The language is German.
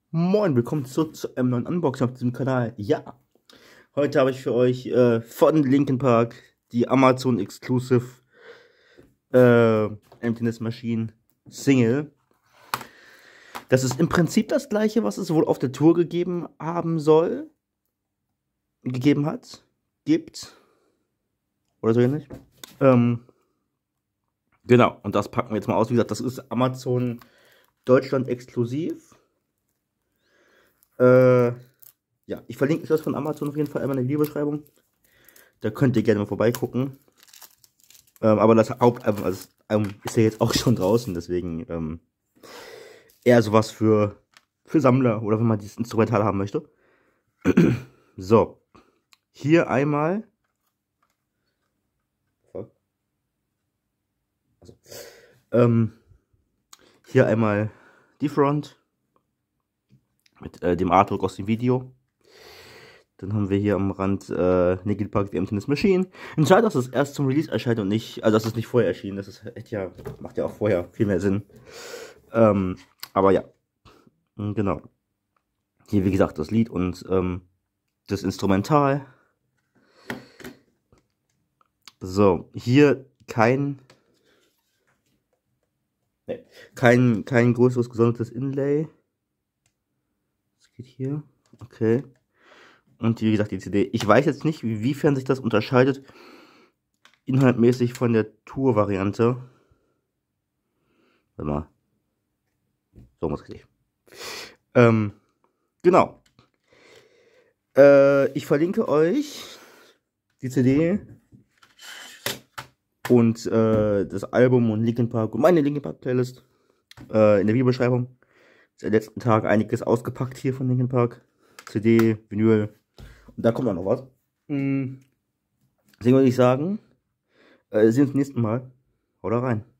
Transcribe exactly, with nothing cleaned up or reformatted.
Moin, willkommen zurück zu einem neuen Unboxing auf diesem Kanal. Ja, heute habe ich für euch äh, von Linkin Park die Amazon Exclusive äh, Emptiness Machine Single. Das ist im Prinzip das gleiche, was es wohl auf der Tour gegeben haben soll. Gegeben hat. Gibt. Oder so ähnlich. Ähm, genau, und das packen wir jetzt mal aus. Wie gesagt, das ist Amazon Deutschland exklusiv. Äh, ja, ich verlinke euch das von Amazon auf jeden Fall einmal in der Videobeschreibung. Da könnt ihr gerne mal vorbeigucken. Ähm, aber das Hauptalbum also, ähm, ist ja jetzt auch schon draußen, deswegen ähm, eher sowas für, für Sammler oder wenn man dieses Instrumental haben möchte. So, hier einmal. Also, ähm, hier einmal die Front mit äh, dem Artwork aus dem Video. Dann haben wir hier am Rand äh, Linkin Park, The Emptiness Machine. Schade, dass es erst zum Release erscheint und nicht, also dass es nicht vorher erschien. Das ist echt ja, macht ja auch vorher viel mehr Sinn. Ähm, aber ja, genau. Hier wie gesagt das Lied und ähm, das Instrumental. So, hier kein, nee, kein, kein größeres gesondertes Inlay. Das geht hier, okay. Und wie gesagt die C D. Ich weiß jetzt nicht, inwiefern sich das unterscheidet inhaltmäßig von der Tour-Variante. Warte mal. So muss ich. Ähm, genau. Äh, ich verlinke euch die C D und äh, das Album und Linkin Park und meine Linkin Park Playlist äh, in der Videobeschreibung. Ist der letzten Tag einiges ausgepackt hier von Linkin Park. C D, Vinyl. Und da kommt auch noch was. Hm. Deswegen würde ich sagen, äh, sehen wir uns beim nächsten Mal. Haut rein.